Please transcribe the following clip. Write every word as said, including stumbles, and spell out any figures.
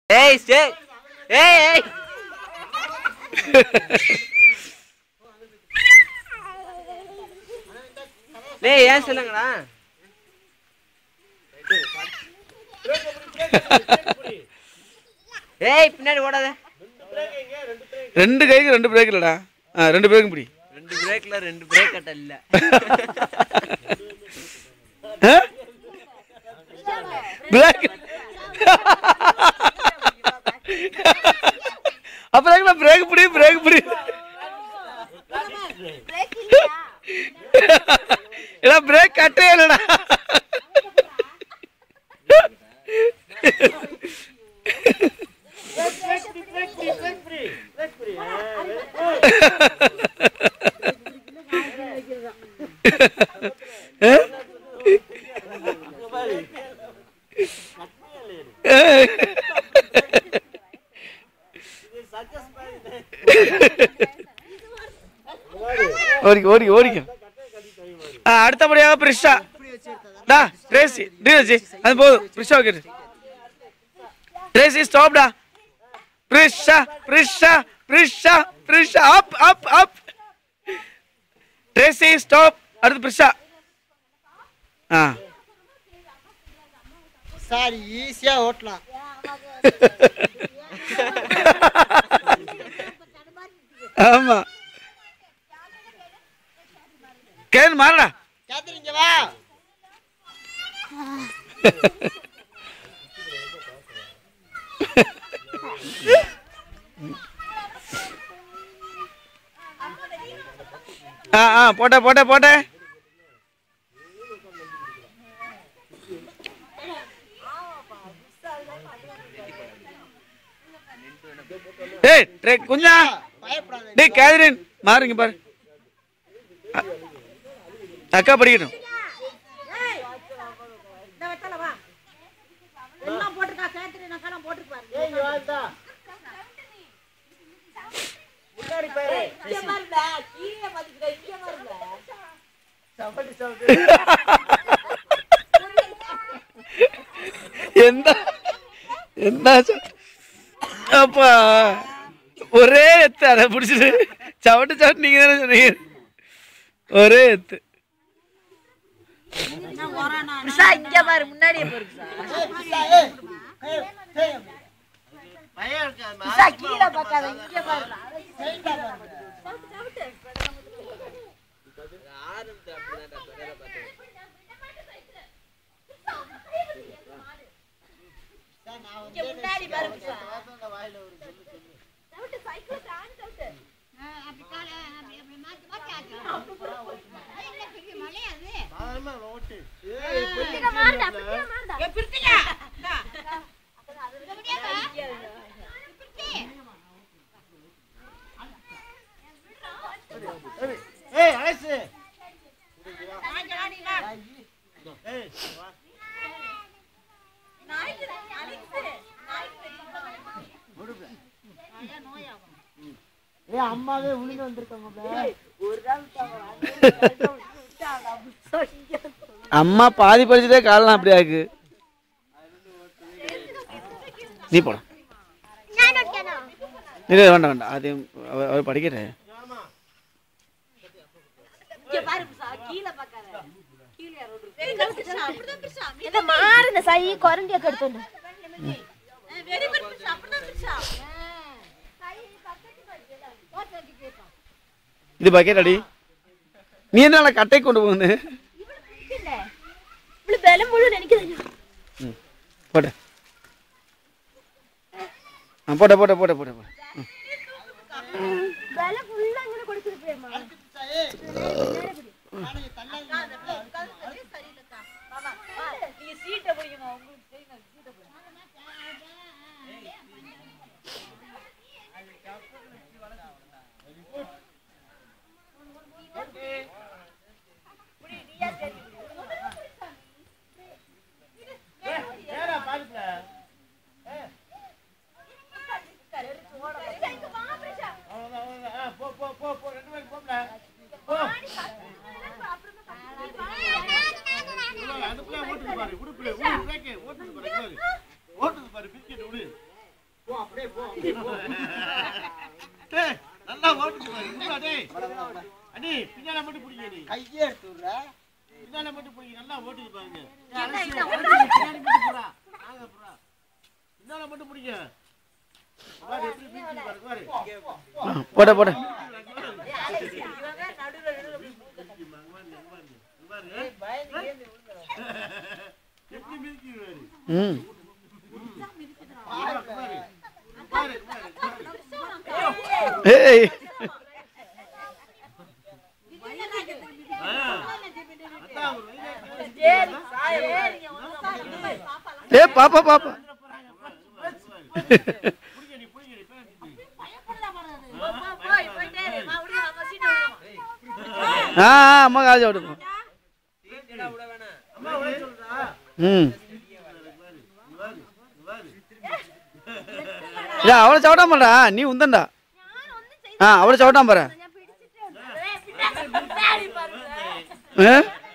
ஏய் ஸ்டே ஏய் ஏய் டேய் ஏன் சொல்லுங்கடா ஏய் பின்னாடி ஓடாத ரெண்டு கைக்கு ரெண்டு பிரேக் இல்லடா ரெண்டு பிரேக்கும் பிடி ரெண்டு பிரேக்ல ரெண்டு பிரேக் கட்ட இல்ல பிரேக் அப்புறம் பிரேக் பிடி பிரேக் பிடி இல்ல பிரேக் கட்டே இல்லடா ஓடிக்க ஓடிக்க ஓடிக்க அடுத்தபடியாக பிரிஷா டா ட்ரேசி டிஜி அது போதும் பிரிஷா கேட்டு ட்ரேசி ஸ்டாப் டா Prisha Prisha Prisha Prisha up up up Tracy stop அடுத்து பிரிஷா ஆ சார் ஈஸியா ஓட்டலாம் ஆமா கேன் மாறடா கேட்குறீங்க வா ஆ ஆ போட்ட போட்ட போட்ட ஏய் ட்ரெக் குஞ்சா டேய் கேத்ரின் மாறுங்க பாரு அக்கா படிக்கட்டும் எந்த என்ன அப்பா ஒரே எத்து அதை பிடிச்சிட்டு சவட்டு சவட்டு நீங்க தானே சொன்னீங்க ஒரே எத்து இங்க பாரு முன்னாடியே கீழே பார்க்காத இங்க பாரு முன்னாடி பாரு அம்மாவே உழுந்து வந்திருக்காங்க அம்மா பாதி படிச்சுட்டே காலம் அப்படி ஆக்கு நீ போட இல்லை வேண்டாம் வேண்டாம் அது அவர் படிக்கிறேன் இது பக்கெட் அடி நீ என்ன கட்டை கொண்டு போகுது போட்ட போட்ட போட்ட போட்ட போட்ட போட்ட நல்லா ஓட்டு அண்ணி பின்னால மட்டும் பிடிங்க நீ கையே எடுத்து விடுற பின்னால மட்டும் பிடிங்க நல்லா ஓட்டுது பாருங்க பின்னால மட்டும் பிடிங்க போட போட ம் ஏய் ஏ பாப்பா பாப்பா ஆ அம்மா காலேஜ் விடுங்க ம் அவளை சவட்டான் பாடா நீ உந்தண்டா ஆ அவளை சவட்டான் பாரு